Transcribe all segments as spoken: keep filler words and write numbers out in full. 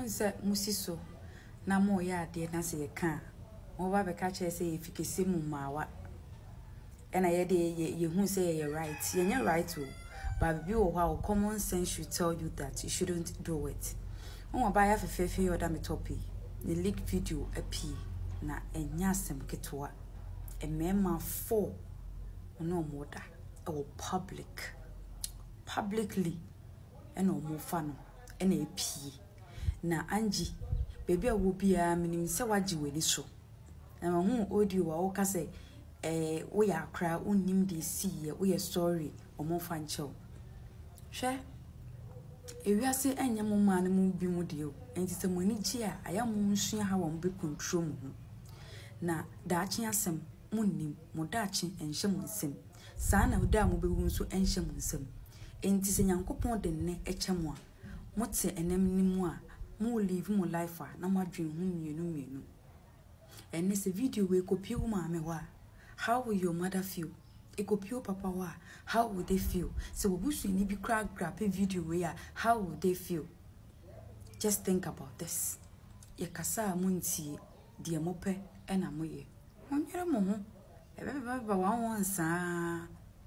Onse musiso na mo ya de na se ka mo ba be ka che se efikese mu mawa ena ye de ye hu say ye right ye nya right o but bi wo how common sense should tell you that you shouldn't do it. On ba ya fefefe yo da me topi the leak video api na enya asem ketwa e mema four no moda e public publicly ena mo fa no ena api na Angie baby a wo bia minim se wagi wani so na hu audio wa wo ka se eh wo ya akra unnim de see wo ya story omo fa nchew hwe ewiase enya mo ma na mo bi mu de o enti se moni gi a aya mo nsua ha wo be control mu na daachi asem munnim mo daachi enhye mo nsem saa na oda mo be hu so enhye mo nsem enti se nyankopon de ne eche mo a mo te enem nimu a mo live mo life a na madwen hu mienu mienu and this video we copy mama wa how will your mother feel e copy papa wa how would they feel so we busu ni bi crack grab a video we how would they feel just think about this ye kasa munti de mope e na moye onyere mo ho e be be ba wan wan sa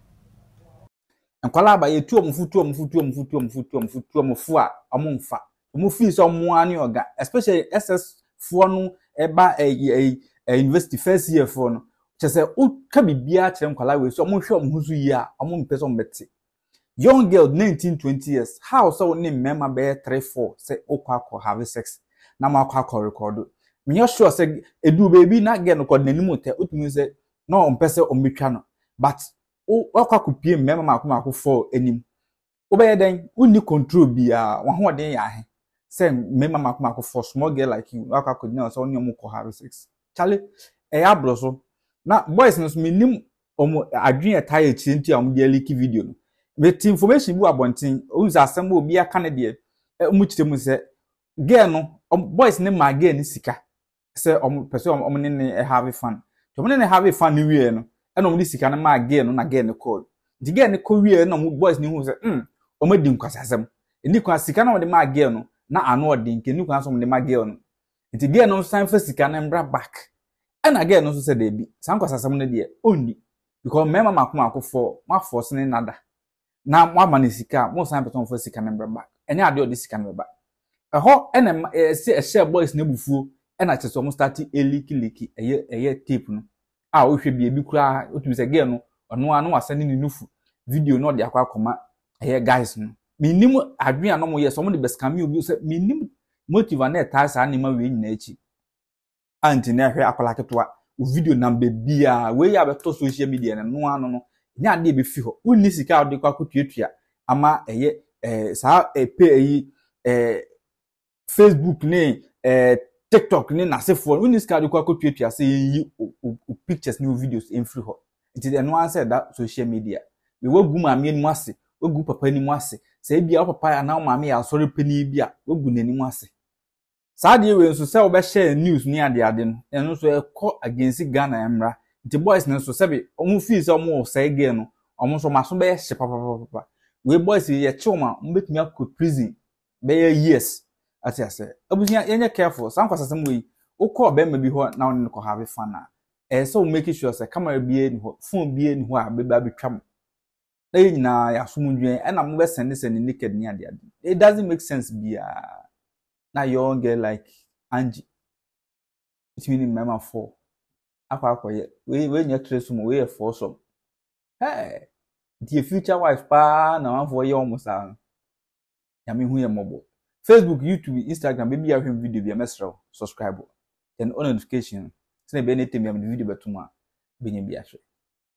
enkwala ba ye tu omfutu omfutu omfutu omfutu omfutu omfu a omumfa mo feel so mo ani oga especially S S for no eba eh university first year for no chese o ka bibia kire nkwala we so mo hwe mo huzu yi a mo mpe so mbete young girl nineteen twenty years how so ne mema be three four say okwa akọ have sex na ma akọ akọ record me yo sure say edu baby na get no kod nanim te otumi say no mpese o metwa no but o akọ akopie mema ma akọ akọ for enim obeye den unni control bia wa ho den ya he say mema ma akọ akọ for small girl like you akọ akọ na so onye mo ko have sex chale e ya bro so na boys no so minim omo adwen etire chinti am de leak video no with information bu abontin uza asem obi aka ne de omo chitem se girl no boys ne ma girl ni sika se omo pese omo ne ne have fun to omo ne have fun ni wie no e no omo ni sika ne ma girl no na girl ne call di girl ne ko wie no boys ni hu se mm omo di nkwasasem ni kwa sika na omo de ma girl no na ano odi nke ni kwa so omo de ma girl no nti girl no san fa sika na mbra back and again no so say dey bi san kwasasem no de onni because mema makoma akofo ma force ne nada na mo ama ne sika mo san person for sika na mbra back enya ade odi sika na back eho ena e se share boys na bufuo ena cheso mo start eliki liki eye eye tape no a o hwe bi ebi kura otumi say girl no ono anu wasane ni nufu video no de akwa akoma eye guys no minim adwen anom ye so mo de beskami obi say minim motive na eta sa anima we nyina echi anti na hwe akola ketwa video number bia we ya beto social media na no anu no nya de be fi ho unni sika ode kwa kotuatua ama eye eh sa e pe eyi eh Facebook ne eh TikTok ne na se fo unni sika ode kwa kotuatua se yi pictures new videos in free ho it is no one said that social media we wogu maame ni ase wogu papa ni ase se bia papa na maame ya sori pani bia wogu nani ase Saadi we nso se obe share news ni ade ade no eno so e ko against Ghana emra nti boys nso se be omu feel se omu say again no omu so maso be hye papa papa we boys ye choma mbetumi akọ prison be years ati ase abusia yenye careful san kwasasem we ukọ be ma bi ho na on ko have fun na e so make sure se camera bi ni ho phone bi ni ho a be ba betwam na nyina ya somudwen e na mo be send send naked ni ade ade it doesn't make sense bia na young girl like Angie it mean mama four akwa akoye we we nya trace mo we for some hey the future wife pa na one for ye almost an ya me hu ye mobo Facebook, YouTube, Instagram baby ya hwem video bia mesra subscribe then on notification so na be anytime ya video betuma benye bia hwe